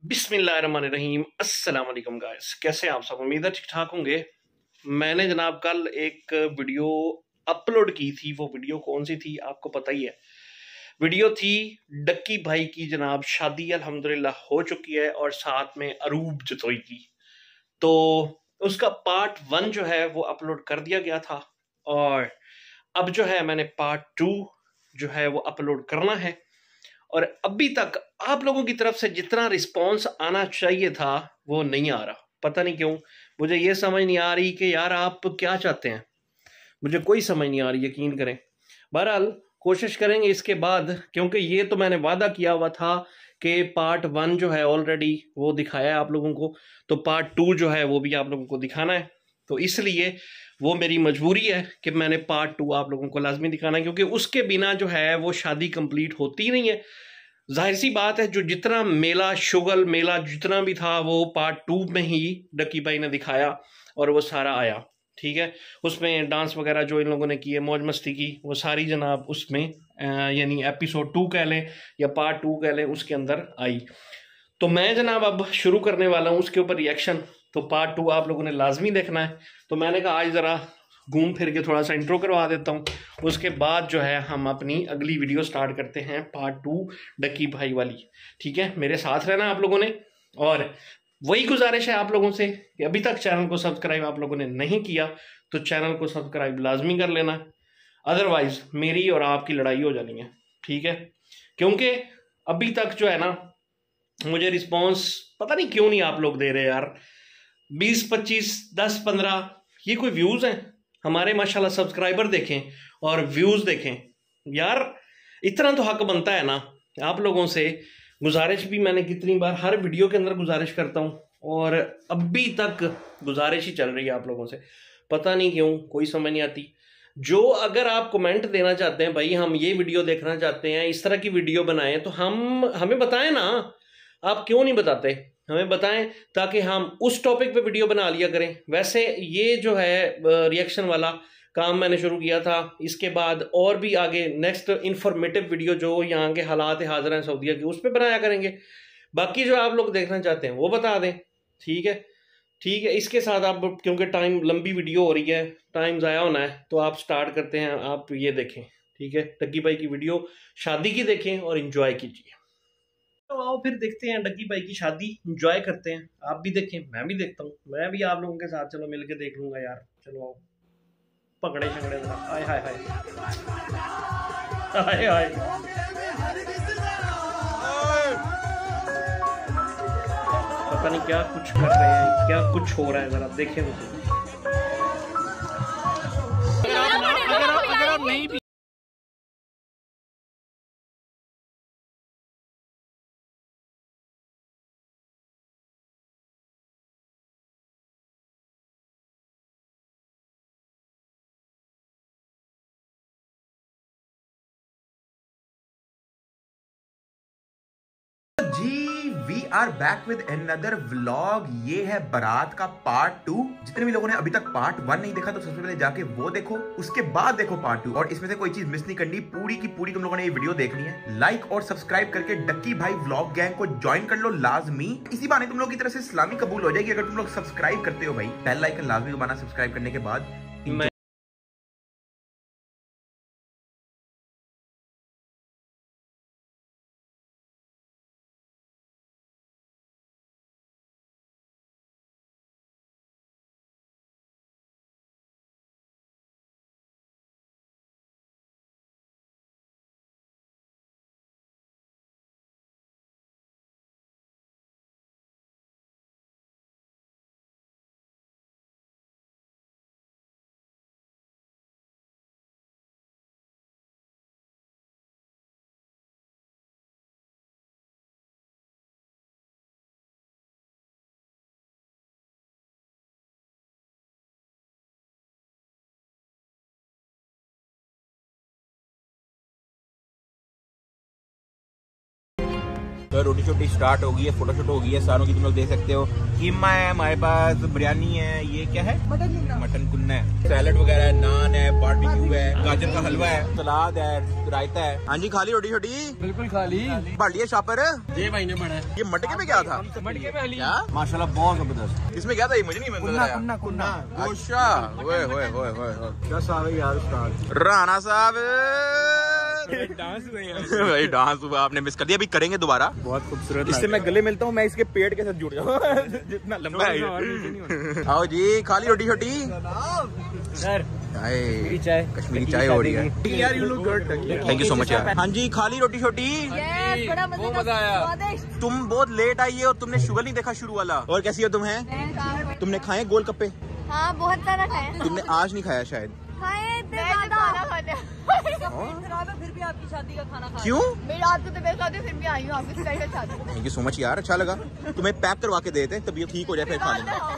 बिस्मिल्लाहिर्रहमानिर्रहीम। अस्सलाम वालेकुम गाइस, कैसे हैं आप सब? उम्मीद है ठीक ठाक होंगे। मैंने जनाब कल एक वीडियो अपलोड की थी। वो वीडियो कौन सी थी आपको पता ही है। वीडियो थी डक्की भाई की। जनाब शादी अल्हम्दुलिल्लाह हो चुकी है और साथ में अरूब जतोई की। तो उसका पार्ट 1 जो है वो अपलोड कर दिया गया था और अब जो है मैंने पार्ट 2 जो है वो अपलोड करना है। और अभी तक आप लोगों की तरफ से जितना रिस्पॉन्स आना चाहिए था वो नहीं आ रहा। पता नहीं क्यों। मुझे ये समझ नहीं आ रही कि यार आप क्या चाहते हैं। मुझे कोई समझ नहीं आ रही, यकीन करें। बहरहाल कोशिश करेंगे इसके बाद, क्योंकि ये तो मैंने वादा किया हुआ था कि पार्ट 1 जो है ऑलरेडी वो दिखाया है आप लोगों को, तो पार्ट 2 जो है वो भी आप लोगों को दिखाना है। तो इसलिए वो मेरी मजबूरी है कि मैंने पार्ट 2 आप लोगों को लाजमी दिखाना है, क्योंकि उसके बिना जो है वो शादी कंप्लीट होती नहीं है। जाहिर सी बात है, जो जितना मेला शुगल मेला जितना भी था वो पार्ट 2 में ही डक्की भाई ने दिखाया और वो सारा आया। ठीक है, उसमें डांस वगैरह जो इन लोगों ने किए, मौज मस्ती की, वो सारी जनाब उसमें यानी एपिसोड 2 कह लें या पार्ट 2 कह लें, उसके अंदर आई। तो मैं जनाब अब शुरू करने वाला हूँ उसके ऊपर रिएक्शन। तो पार्ट 2 आप लोगों ने लाजमी देखना है। तो मैंने कहा आज ज़रा घूम फिर के थोड़ा सा इंट्रो करवा देता हूँ, उसके बाद जो है हम अपनी अगली वीडियो स्टार्ट करते हैं, पार्ट 2 डक्की भाई वाली। ठीक है, मेरे साथ रहना आप लोगों ने। और वही गुजारिश है आप लोगों से कि अभी तक चैनल को सब्सक्राइब आप लोगों ने नहीं किया तो चैनल को सब्सक्राइब लाजमी कर लेना, अदरवाइज मेरी और आपकी लड़ाई हो जानी है। ठीक है, क्योंकि अभी तक जो है ना मुझे रिस्पॉन्स पता नहीं क्यों नहीं आप लोग दे रहे यार। 20-25, 10-15 ये कोई व्यूज हैं? हमारे माशाल्लाह सब्सक्राइबर देखें और व्यूज देखें यार। इतना तो हक बनता है ना आप लोगों से। गुजारिश भी मैंने कितनी बार हर वीडियो के अंदर गुजारिश करता हूँ और अभी तक गुजारिश ही चल रही है आप लोगों से। पता नहीं क्यों, कोई समझ नहीं आती। जो अगर आप कमेंट देना चाहते हैं भाई हम ये वीडियो देखना चाहते हैं, इस तरह की वीडियो बनाएं, तो हम हमें बताएं ना। आप क्यों नहीं बताते? हमें बताएं ताकि हम उस टॉपिक पे वीडियो बना लिया करें। वैसे ये जो है रिएक्शन वाला काम मैंने शुरू किया था, इसके बाद और भी आगे नेक्स्ट इंफॉर्मेटिव वीडियो जो यहाँ के हालात हाजिर हैं सऊदीया के, उस पर बनाया करेंगे। बाकी जो आप लोग देखना चाहते हैं वो बता दें। ठीक है, ठीक है। इसके साथ आप, क्योंकि टाइम लंबी वीडियो हो रही है, टाइम ज़ाया होना है, तो आप स्टार्ट करते हैं। आप ये देखें, ठीक है, डग्गी भाई की वीडियो शादी की देखें और इंजॉय कीजिए। तो आओ फिर देखते हैं डग्गी भाई की शादी, इंजॉय करते हैं। आप भी देखें, मैं भी देखता हूँ, मैं भी आप लोगों के साथ चलो मिल के देख लूंगा यार। चलो आओ, पकड़े शकड़े जरा। हाय हाय हाय हाय हाय। पता नहीं क्या कुछ कर रहे हैं, क्या कुछ हो रहा है, जरा देखें मुझे। अगर आप नहीं भी जी we are back with another vlog. ये है बारात का पार्ट 2। जितने भी लोगों ने अभी तक पार्ट 1 नहीं देखा तो सबसे पहले जाके वो देखो, उसके बाद देखो पार्ट 2। और इसमें से कोई चीज मिस नहीं करनी, पूरी की पूरी तुम लोगों ने ये वीडियो देखनी है। लाइक और सब्सक्राइब करके डक्की भाई व्लॉग गैंग को ज्वाइन कर लो लाजमी। इसी बहाने तुम लोग की तरफ से इस्लामी कबूल हो जाएगी अगर तुम लोग सब्सक्राइब करते हो भाई। बेल आइकन लाजमी दबाना सब्सक्राइब करने के बाद। तो रोटी शोटी स्टार्ट हो गई है, फोटोशूट हो गई है सारों की, तुम लोग देख सकते हो। कीमा है हमारे पास, बिरयानी है, ये क्या है, मटन कुन्ना है, सैलड वगैरह है, नान है, बारबेक्यू है, गाजर का हलवा है, सलाद है, रायता है। हाँ जी, खाली रोटी छोटी? बिल्कुल खाली। बढ़ लिया शापर? ये भाई ने बढ़ा। ये मटके में क्या था? मटके में क्या? माशाल्लाह बहुत जबरदस्त। इसमें क्या था ये मुझे नहीं मिलता। कुन्ना। अच्छा, राणा साहब डांस भाई डांस हुआ, आपने मिस कर दिया, अभी करेंगे दोबारा। बहुत खूबसूरत। इससे मैं गले मिलता हूँ, मैं इसके पेट के साथ जुड़ जाऊँ जितना लंबा है। आओ जी, खाली रोटी छोटी सर, कश्मीरी चाय हो रही है। थैंक यू सो मच यार। हाँ जी, खाली रोटी छोटी। बहुत मजा आया। तुम बहुत लेट आई है और तुमने शुगर नहीं देखा शुरू वाला। और कैसी हो तुम्हें? तुमने खाए गोलगप्पे? हाँ, बहुत सारा खाया। तुमने आज नहीं खाया शायद? फिर भी आपकी शादी का खाना खाया। क्यों? मेरी रात को तबीयत खराब थी, फिर भी आई हूँ आपकी स्पेशल शादी। थैंक यू सो मच यार, अच्छा लगा। तुम्हें पैक करवा के देते, तबीयत ठीक हो जाए फिर खा लेना।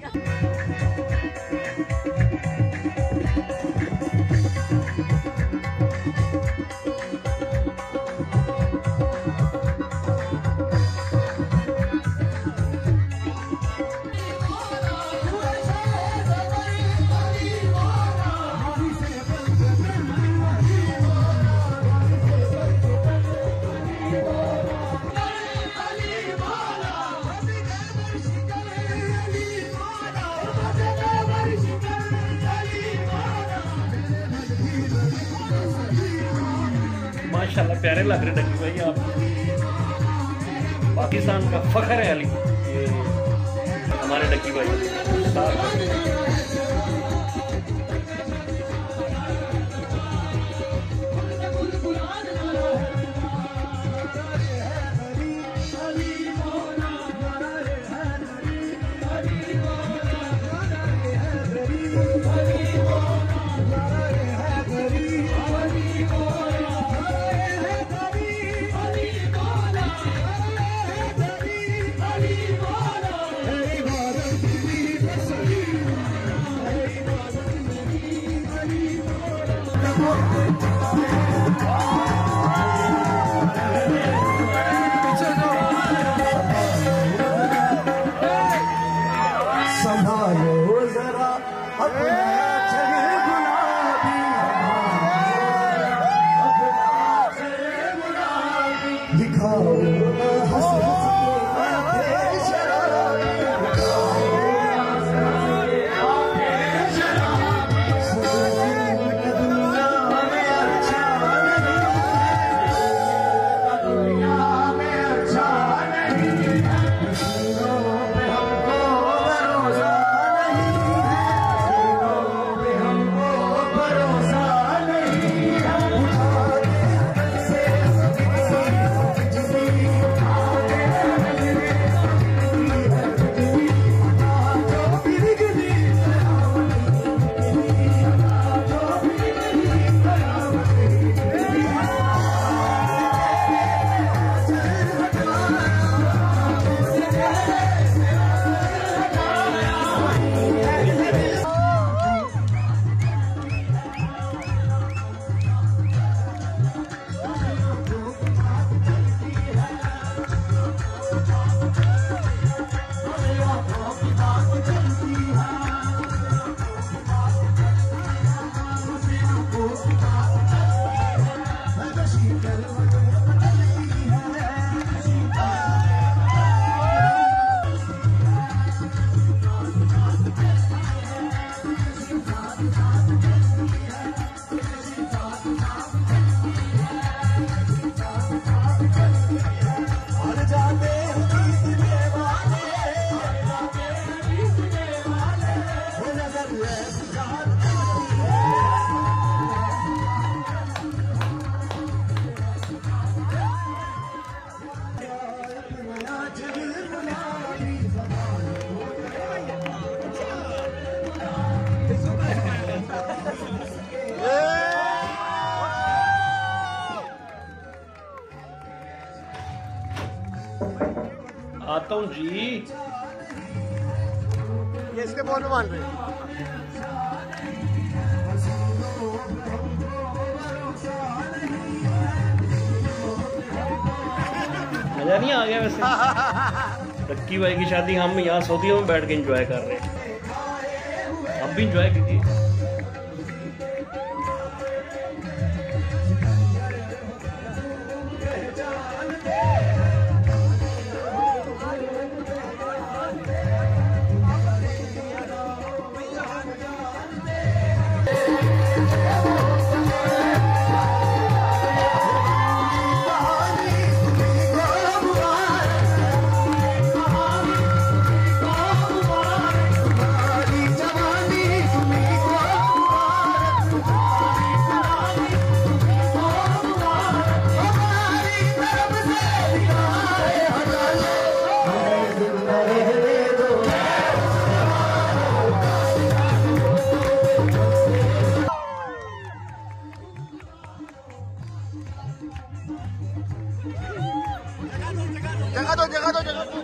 माशाल्लाह प्यारे लग रहे डक्की भाई आप। पाकिस्तान का फख्र है अली, ये हमारे डक्की भाई। आता हूँ जी। ये इसके बोल में मान रहे हैं। मजा नहीं आ गया वैसे? लक्की भाई की शादी हम यहाँ सऊदीयों में बैठ के एंजॉय कर रहे हैं, आप भी एंजॉय कीजिए। जगह दो।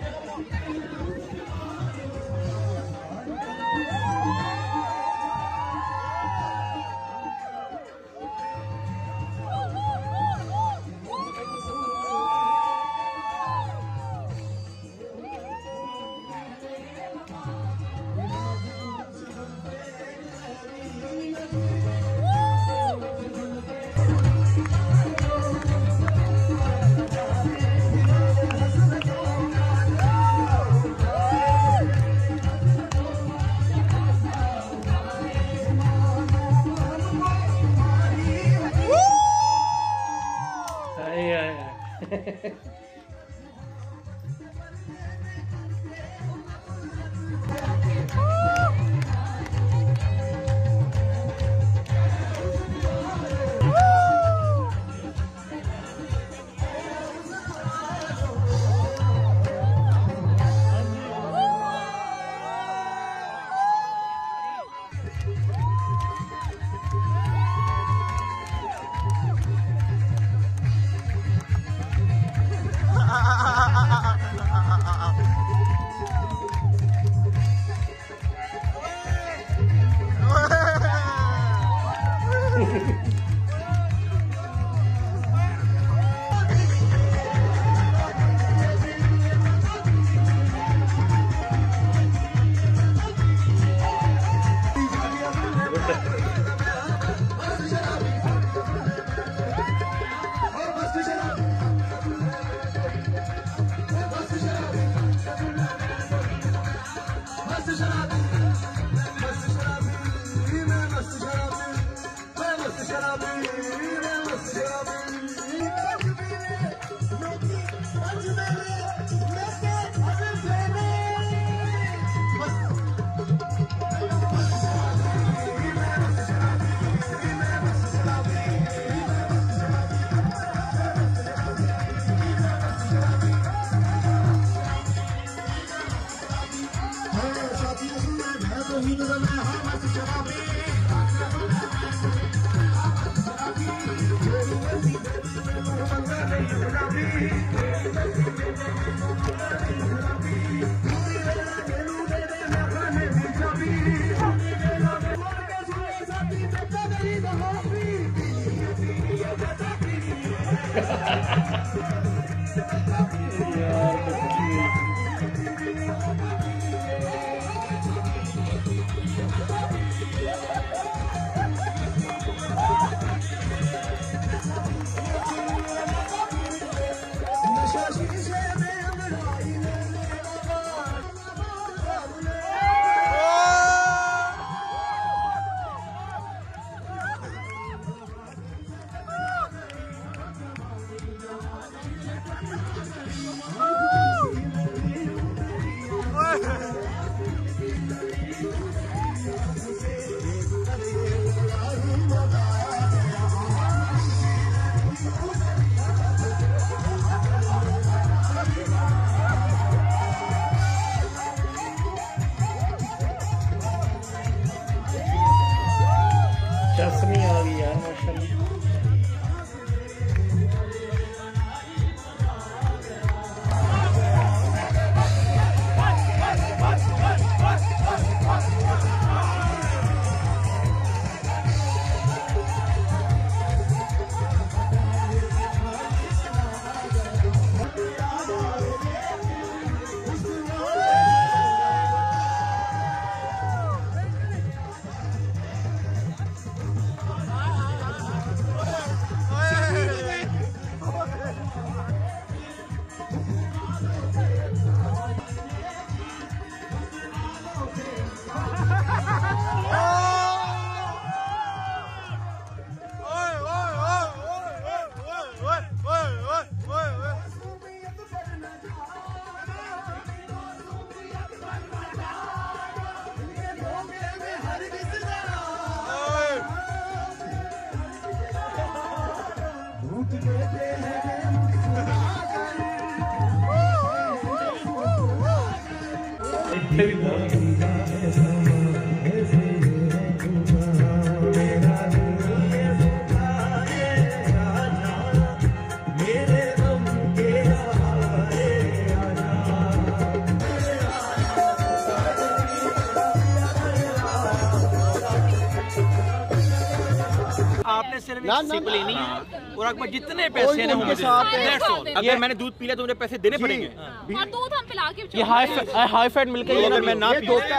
आपने सिर्फ सिप लेनी है और आपके जितने पैसे हैं उनके साथ। अगर मैंने दूध पी लिया तो मुझे पैसे देने पड़ेंगे। और दूध हम पिला के ये हाई फैट मिल्क है, अगर मैं ना पी अगर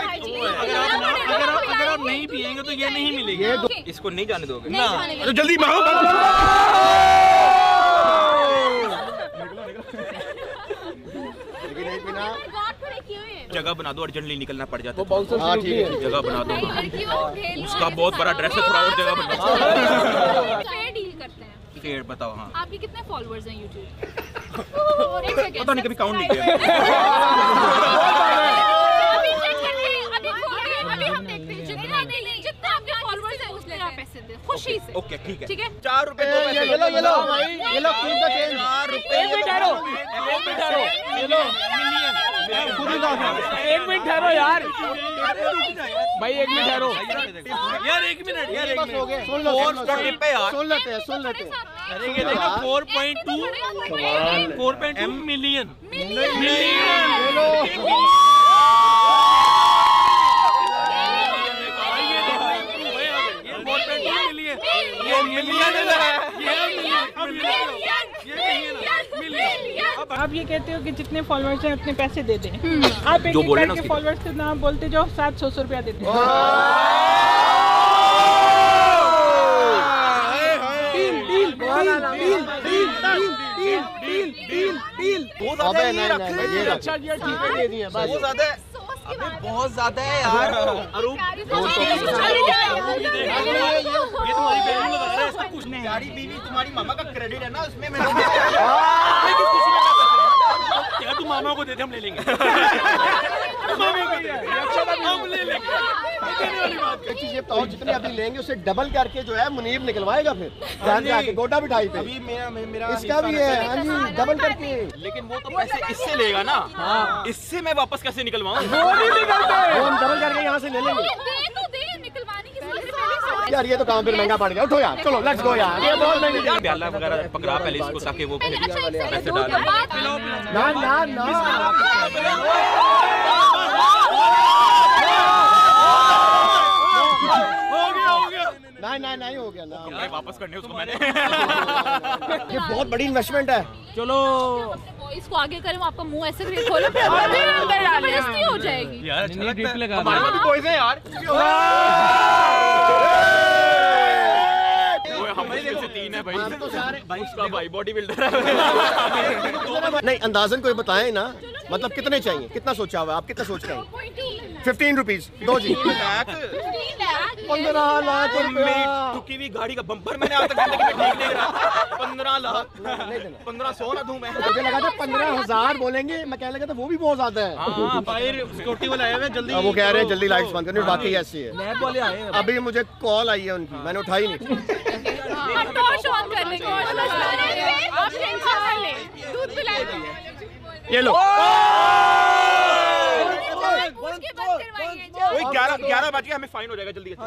आप नहीं पिएंगे तो ये नहीं मिलेगी। इसको नहीं जाने दोगे ना तो जल्दी जगह बना दो, अर्जेंटली निकलना पड़ जाता है। जगह बना दो, उसका बहुत बड़ा ड्रेस है, थोड़ा और जगह बना। डील करते हैं। फेयर बताओ। हाँ, आपके कितने फॉलोअर्स हैं यूट्यूब? पता नहीं, कभी काउंट नहीं किया। अभी हम देखते हैं जितना आपके फॉलोअर्स हैं उसमें आप पैसे दे खुशी से। ओके ठीक है, ठीक है। 4 रुपए दो पैसे। ये लो भाई, ये लो 4 रुपए। 1 मिनट ठहरो, 1 मिनट ठहरो यार भाई, 1 मिनट ठहरो यार, 1 मिनट यार, 1 मिनट। 440 पे यार, सुन लेते हैं। अरे ये देखो 4.2 मिलियन। आप ये कहते हो कि जितने फॉलोअर्स हैं उतने पैसे दे दें। आप एक करके फॉलोअर्स के नाम बोलते जाओ, 700 रुपया देते हैं। बहुत ज्यादा है यार। ये तुम्हारी बहन लगा रहा है, इसका कुछ नहीं। प्यारी बीवी तुम्हारी मामा का क्रेडिट है ना, उसमें मैं यार तू मामा को दे दे, हम ले लेंगे। हम ले लेंगे। एक चीज ये बताओ, जितने अभी लेंगे उससे डबल करके जो है मुनीब निकलवाएगा फिर ध्यान से आके गोडा बिठाई पे। अभी मेरा इसका भी है। हाँ जी, डबल करके। लेकिन वो तो पैसे इससे लेगा ना। हाँ, इससे मैं वापस कैसे निकलवाऊँ? हम डबल करके यहाँ से ले लेंगे यार। ये तो काम फिर महंगा पड़ गया। उठो यार, चलो लेट्स गो यार, ये बहुत महंगी। प्याला वगैरह पकड़ा पहले इसको, ताकि वो पैसे डाले। ना नहीं हो गया ना। कपड़े वापस करने उसको मैंने। ये बहुत बड़ी इन्वेस्टमेंट है। चलो इसको आगे करें, आपका मुंह ऐसे खोलो फिर अंदर डालने हो जाएगी यार। अच्छा लगता है, हमारे भी बॉयज हैं यार। हमारे से 3 है भाई, तो सारे उसका भाई बॉडी बिल्डर है। नहीं, अंदाजन कोई बताएं ना, मतलब कितने चाहिए, कितना सोचा हुआ, आप कितना सोच रहे हैं? 15 रुपीज दो जी। 15 लाख मेरी ठुकी हुई गाड़ी का बम्पर मैंने आज तक जिंदगी में ठीक नहीं रहा। 15 लाख 1500 ना दूं मैं। मुझे लगा था 15,000 बोलेंगे, मैं कहने लगा था वो भी बहुत ज्यादा है। हाँ, बाहर सिक्योरिटी वाले आए हुए जल्दी। वो कह रहे हैं जल्दी लाइट्स बंद करनी, बाकी ऐसी है। नैब वाले आए, अभी मुझे कॉल आई है उनकी, मैंने उठाई नहीं। ये लो 11 बज गया, हमें फाइन हो जाएगा जल्दी।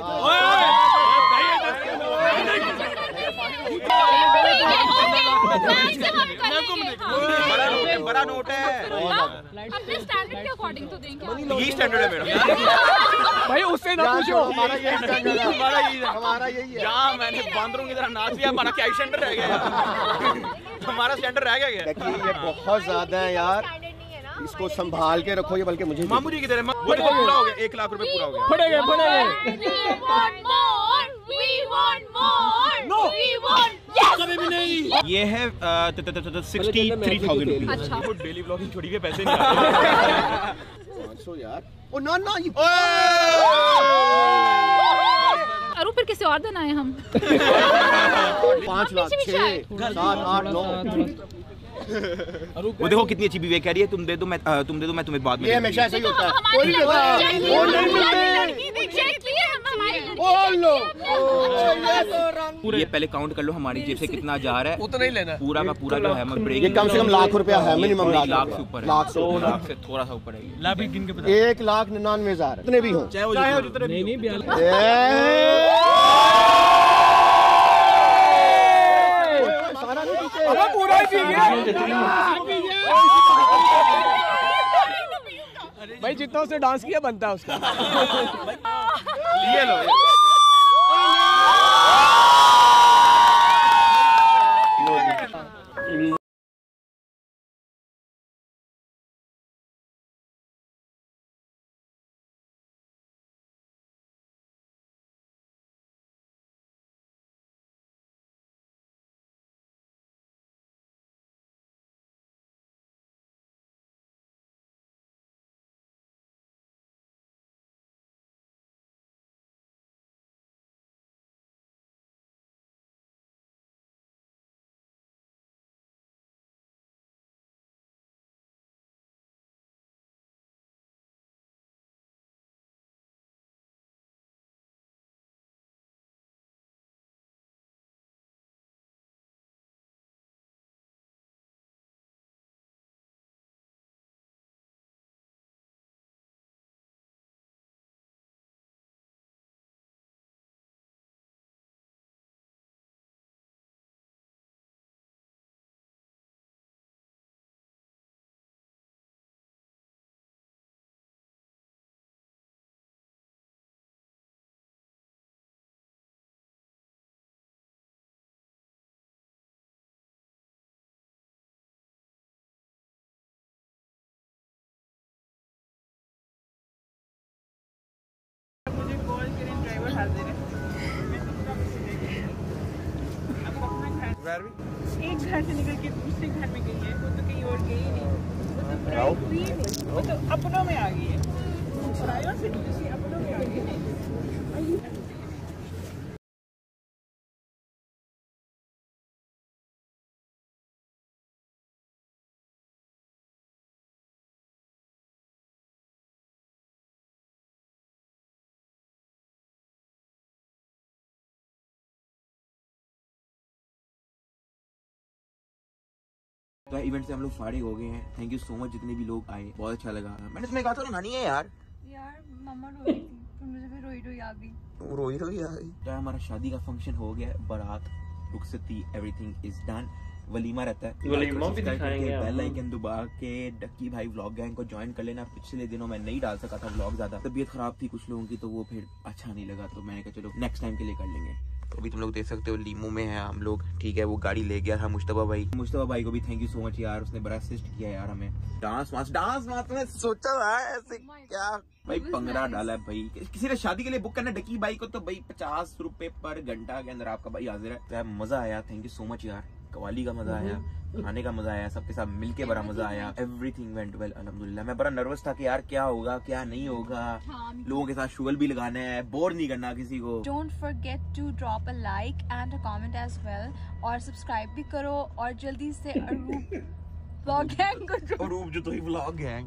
बड़ा नोट है, अपने स्टैंडर्ड के अकॉर्डिंग तो देंगे। यही स्टैंडर्ड है मेरा भाई, उससे ना पूछो, हमारा यही स्टैंडर्ड है। हमारा यही है। जहाँ मैंने बांदरों की तरह नाच लिया, हमारा क्या स्टैंडर्ड रह गया? हमारा स्टैंडर्ड रह गया। देखिए ये बहुत ज्यादा है यार, इसको संभाल के रखो। ये बल्कि मुझे मामू जी की तरह वो देखो पूरा हो गया, 1 लाख रुपए पूरा हो गया। फटेगा कभी भी नहीं। ये है 63,000 रुपीज। अच्छा, डेली ब्लॉगिंग छोड़ी हुई पैसे नहीं आते। 500 यार। ओ ना अरु फिर किसी और दिन आए हम। 5 लाख 6 7 8 9। वो देखो कितनी अच्छी बीवी कह रही है, तुम दे दो मैं तुम्हें बाद में। ये हमेशा ऐसा ही होता है। कोई नहीं मिलते। ये पहले काउंट कर लो हमारी जेब से कितना जा रहा है, उतना ही लेना पूरा का पूरा जो है ब्रेक। ये कम से कम ₹1,00,000 है, मिनिमम लाख से ऊपर, लाख से थोड़ा सा ऊपर है। 1,99,000 जितने भी हों, चाहे वो जितने नहीं पूरा ही भाई जितना उसने डांस किया बनता है उसका। ये लो एक घर से निकल के दूसरे घर में गई है, वो तो कहीं और गई नहीं, वो तो प्राइवेट हुई नहीं, वो तो अपनों में आ गई है, प्राइवेट से दूसरी अपनों में आ गई है। तो इवेंट से हम लोग फारिग हो गए हैं। थैंक यू सो मच जितने भी लोग आए, बहुत अच्छा लगा। मैंने तुम्हें कहा था ना नहीं है यार मम्मा रो रही थी, तो मुझे भी रोई रोई आ गई। रोई आ गई। तो हमारा शादी का फंक्शन हो गया, बारात रुखसती एवरीथिंग इज डन। वलीमा रहता है, वलीमा भी दिखाएंगे। बेल आइकन दबा के डक्की भाई व्लॉग गैंग को ज्वाइन कर लेना। पिछले दिनों मैं नहीं डाल सका था व्लॉग, ज्यादा तबीयत खराब थी कुछ लोगों की, तो वो फिर अच्छा नहीं लगा, तो मैंने कहा चलो नेक्स्ट टाइम के लिए कर लेंगे। तो अभी तुम लोग देख सकते हो लीमू में है हम लोग, ठीक है। वो गाड़ी ले गया था मुश्तबा भाई को भी थैंक यू सो मच यार, उसने बड़ा असिस्ट किया यार हमें। डांस में सोचा था ऐसे क्या भाई पंगड़ा डाला है भाई। किसी ने शादी के लिए बुक करना डकी भाई को, तो भाई 50 रुपए पर घंटा के अंदर आपका भाई हाजिर है। तो यार मजा आया, थैंक यू सो मच यार। कवाली का मजा आया, खाने का मजा आया, सबके साथ मिलके बड़ा मजा आया। एवरीथिंग वेंट वेल अल्हम्दुलिल्लाह। मैं बड़ा नर्वस था कि यार क्या होगा क्या नहीं होगा। लोगों के साथ शुगल भी लगाना है, बोर नहीं करना किसी को। Don't forget to drop a like and a comment as well, और सब्सक्राइब भी करो, और जल्दी से अरूप व्लॉग गैंग को अरूप जो तो ही व्लॉग गैंग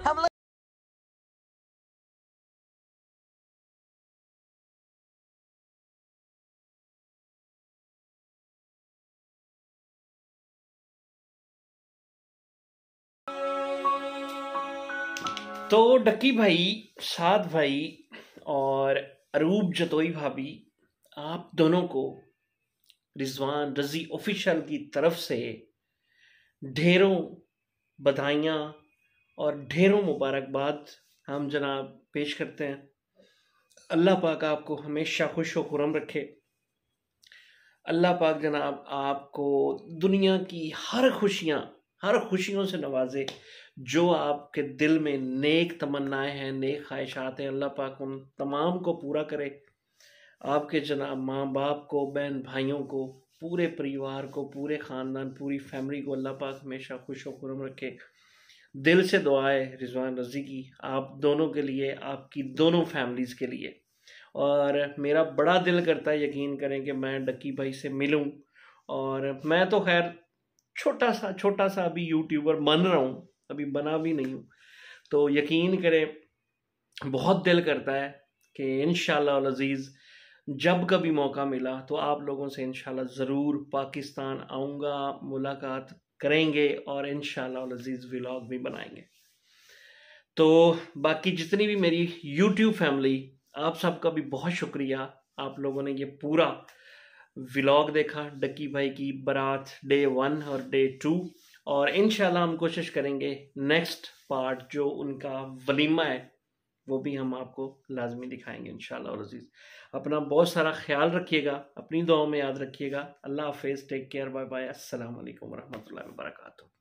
तो डक्की भाई, साद भाई और अरूप जतोई भाभी, आप दोनों को रिजवान रजी ऑफिशियल की तरफ से ढेरों बधाइयाँ और ढेरों मुबारकबाद हम जनाब पेश करते हैं। अल्लाह पाक आपको हमेशा खुश व खुर्रम रखे। अल्लाह पाक जनाब आपको दुनिया की हर खुशियों से नवाजे। जो आपके दिल में नेक तमन्नाएं हैं, नेक ख्वाहिशात हैं, अल्लाह पाक उन तमाम को पूरा करे। आपके जनाब माँ बाप को, बहन भाइयों को, पूरे परिवार को, पूरे ख़ानदान, पूरी फैमिली को अल्लाह पाक हमेशा खुश व खुर्रम रखे। दिल से दुआ है रिजवान रजी की आप दोनों के लिए, आपकी दोनों फैमिलीज़ के लिए। और मेरा बड़ा दिल करता है, यकीन करें, कि मैं डक्की भाई से मिलूं। और मैं तो खैर छोटा सा अभी यूट्यूबर बन रहा हूँ, अभी बना भी नहीं हूँ। तो यकीन करें बहुत दिल करता है कि इंशाअल्लाह अज़ीज़ जब कभी मौका मिला तो आप लोगों से इंशाल्लाह ज़रूर पाकिस्तान आऊँगा, मुलाकात करेंगे और इंशाल्लाह अजीज़ व्लॉग भी बनाएंगे। तो बाकी जितनी भी मेरी YouTube फैमिली, आप सबका भी बहुत शुक्रिया। आप लोगों ने ये पूरा व्लॉग देखा डक्की भाई की बारात डे 1 और डे 2, और इंशाल्लाह हम कोशिश करेंगे नेक्स्ट पार्ट जो उनका वलीमा है वो भी हम आपको लाजमी दिखाएंगे इंशाल्लाह। और अजीज़ अपना बहुत सारा ख्याल रखिएगा, अपनी दुआओं में याद रखिएगा। अल्लाह हाफिज़, टेक केयर, बाय बाय, अस्सलाम वालेकुम रहमतुल्लाहि व बरकातहू।